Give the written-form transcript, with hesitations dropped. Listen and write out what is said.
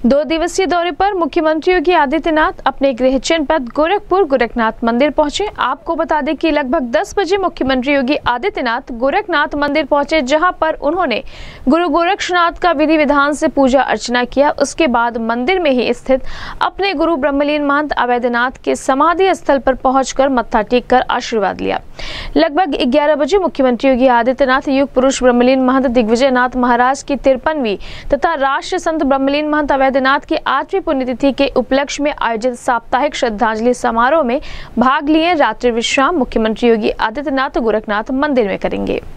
2 दिवसीय दौरे पर मुख्यमंत्री योगी आदित्यनाथ अपने गृह जनपद गोरखपुर गोरखनाथ मंदिर पहुंचे। आपको बता दें कि लगभग 10 बजे मुख्यमंत्री योगी आदित्यनाथ गोरखनाथ मंदिर पहुंचे, जहां पर उन्होंने गुरु गोरक्षनाथ का विधि विधान से पूजा अर्चना किया। उसके बाद मंदिर में ही स्थित अपने गुरु ब्रह्मलीन महंत अवैधनाथ के समाधि स्थल पर पहुंचकर मत्था टेक कर आशीर्वाद लिया। लगभग 11 बजे मुख्यमंत्री योगी आदित्यनाथ युग पुरुष ब्रह्मलीन महंत दिग्विजयनाथ महाराज की 53वीं तथा राष्ट्र संत ब्रह्मलीन महंत अवैधनाथ की 8वीं पुण्यतिथि के उपलक्ष्य में आयोजित साप्ताहिक श्रद्धांजलि समारोह में भाग लिए। रात्रि विश्राम मुख्यमंत्री योगी आदित्यनाथ गोरखनाथ मंदिर में करेंगे।